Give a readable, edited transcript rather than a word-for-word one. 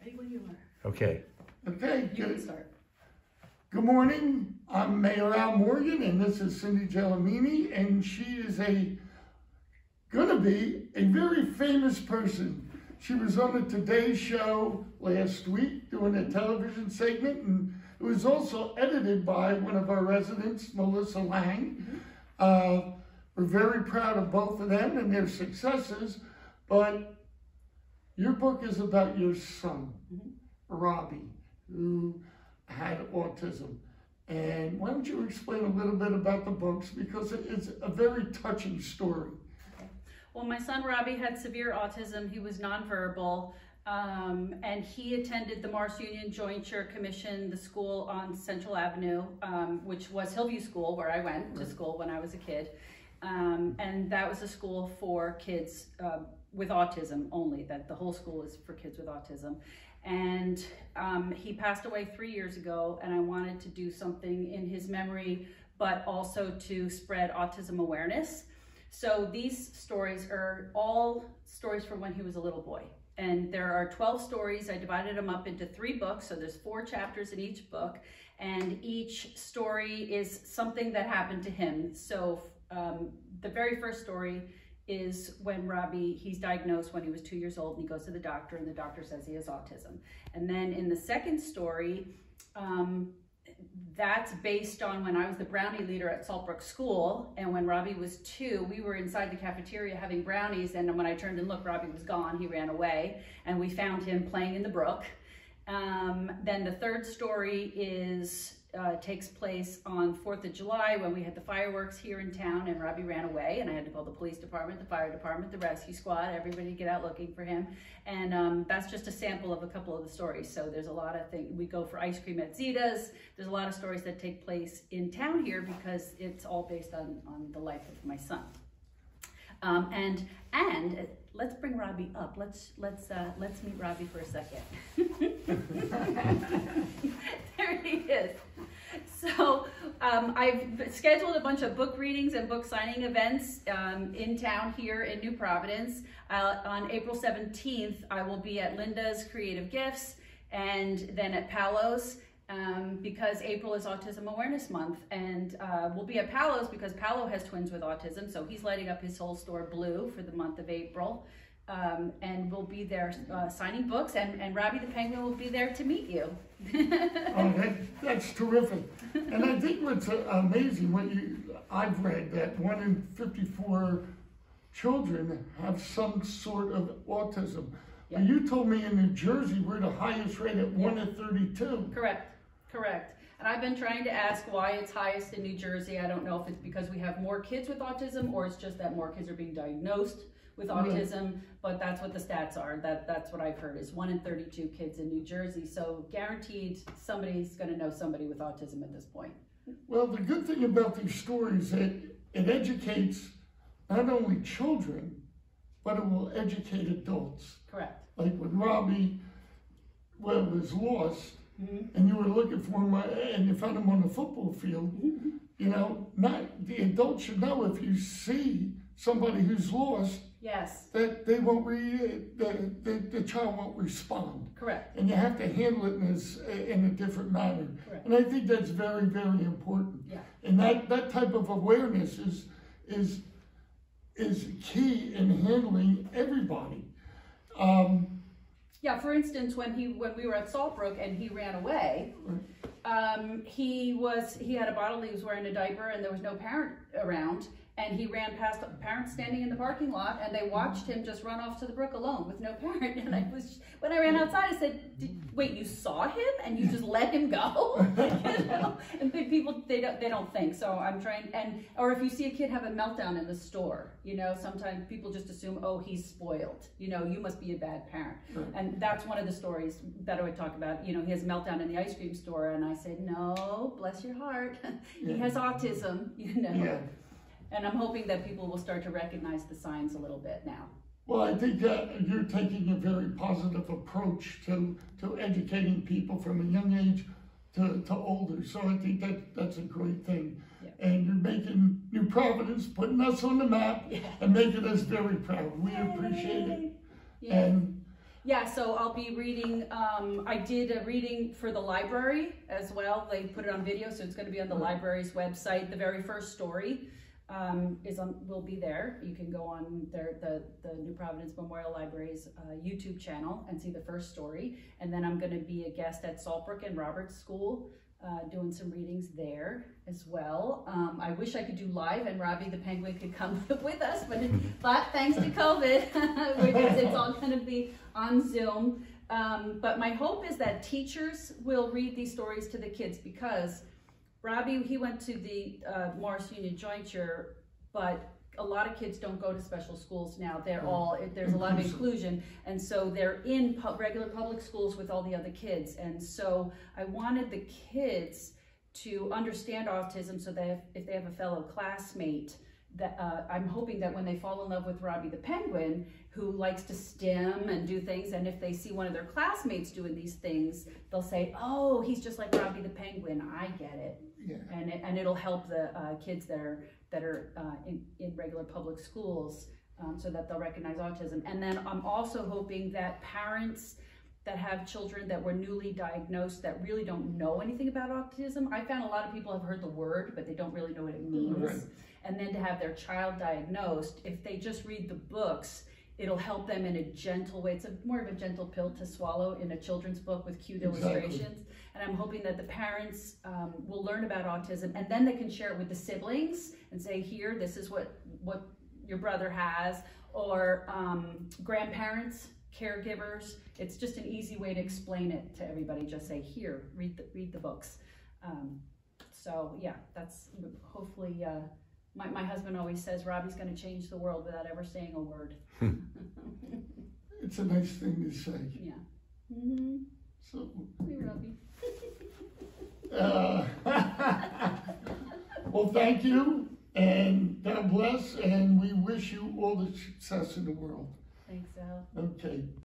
Ready when you are. Okay. Okay. You can start. Good morning. I'm Mayor Al Morgan, and this is Cindy Gellamini, and she is gonna be a very famous person. She was on the Today Show last week doing a television segment, and it was also edited by one of our residents, Melissa Lang. We're very proud of both of them and their successes, but your book is about your son, Robbie, who had autism. And why don't you explain a little bit about the books, because it's a very touching story. Well, my son Robbie had severe autism. He was nonverbal, and he attended the Mars Union Jointure Commission, the school on Central Avenue, which was Hillview School, where I went to school when I was a kid. And that was a school for kids with autism only, that the whole school is for kids with autism. And he passed away 3 years ago, and I wanted to do something in his memory, but also to spread autism awareness. So these stories are all stories from when he was a little boy. And there are 12 stories. I divided them up into 3 books. So there's 4 chapters in each book. And each story is something that happened to him. So the very first story is when Robbie, he's diagnosed when he was 2 years old, and he goes to the doctor, and the doctor says he has autism. And then in the second story, that's based on when I was the brownie leader at Saltbrook School, and when Robbie was 2, we were inside the cafeteria having brownies, and when I turned and looked, Robbie was gone. He ran away, and we found him playing in the brook. Then the third story takes place on 4th of July, when we had the fireworks here in town, and Robbie ran away, and I had to call the police department, the fire department, the rescue squad, everybody to get out looking for him. And that's just a sample of a couple of the stories. So there's a lot of things. We go for ice cream at Zita's. There's a lot of stories that take place in town here, because it's all based on the life of my son. And let's bring Robbie up. Let's meet Robbie for a second. There he is. So I've scheduled a bunch of book readings and book signing events in town here in New Providence. On April 17th, I will be at Linda's Creative Gifts, and then at Paolo's, because April is Autism Awareness Month. And we'll be at Paolo's because Paolo has twins with autism, so he's lighting up his whole store blue for the month of April. And we'll be there signing books, and Robbie the Penguin will be there to meet you. Oh, that's terrific. And I think what's amazing, I've read that 1 in 54 children have some sort of autism. Yeah. You told me in New Jersey we're the highest rate at 1 in 32. Correct. And I've been trying to ask why it's highest in New Jersey. I don't know if it's because we have more kids with autism, or it's just that more kids are being diagnosed with autism, but that's what the stats are. That's what I've heard, is 1 in 32 kids in New Jersey. So guaranteed somebody's going to know somebody with autism at this point. Well, the good thing about these stories is it educates not only children, but it will educate adults. Correct. Like when Robbie was lost, and you were looking for him, and you found him on the football field, you know, the adults should know, if you see somebody who's lost, yes, that they won't the child won't respond. Correct. And you have to handle it in a different manner. Correct. And I think that's very, very important. Yeah. And that type of awareness is key in handling everybody. Yeah, for instance, when we were at Saltbrook and he ran away, he had a bottle, he was wearing a diaper, and there was no parent around, and he ran past parents standing in the parking lot, and they watched him just run off to the brook alone with no parent. And when I ran outside, I said, "Wait, you saw him and you just let him go?" You know? And people, they don't think. So I'm trying, or if you see a kid have a meltdown in the store, you know, sometimes people just assume, oh, he's spoiled. You know, you must be a bad parent. And that's one of the stories that I would talk about. You know, he has a meltdown in the ice cream store, and I say, no, bless your heart. He has autism, you know. Yeah. And I'm hoping that people will start to recognize the signs a little bit now. Well, I think you're taking a very positive approach to educating people from a young age to older. So I think that's a great thing. Yeah. And you're making New Providence, putting us on the map, and making us very proud. We appreciate it. Yeah. And Yeah, so I'll be reading, I did a reading for the library as well. They put it on video, so it's going to be on the library's website. The very first story will be there. You can go on the New Providence Memorial Library's YouTube channel and see the first story. And then I'm going to be a guest at Saltbrook and Roberts School, doing some readings there as well. I wish I could do live and Robbie the Penguin could come with us, but thanks to COVID, it's all going to be on Zoom. But my hope is that teachers will read these stories to the kids, because Robbie, he went to the Morris Union Jointure, but a lot of kids don't go to special schools now. There's a lot of inclusion, and so they're in regular public schools with all the other kids. And so I wanted the kids to understand autism, so that if they have a fellow classmate, that I'm hoping that when they fall in love with Robbie the Penguin, who likes to stim and do things, and if they see one of their classmates doing these things, they'll say, oh, he's just like Robbie the Penguin, I get it. Yeah. And it'll help the kids that are in regular public schools, so that they'll recognize autism. And then I'm also hoping that parents that have children that were newly diagnosed that really don't know anything about autism. I found a lot of people have heard the word, but they don't really know what it means. Right. And then to have their child diagnosed, if they just read the books, it'll help them in a gentle way. It's more of a gentle pill to swallow in a children's book with cute illustrations. And I'm hoping that the parents will learn about autism, and then they can share it with the siblings and say, here, this is what your brother has, or grandparents, caregivers. It's just an easy way to explain it to everybody. Just say, here, read the books. So yeah, that's hopefully, my husband always says, Robbie's going to change the world without ever saying a word. It's a nice thing to say. Yeah. Mm-hmm. So, hey, Robbie. Well, thank you, and God bless, and we wish you all the success in the world. Thanks, Al. Okay.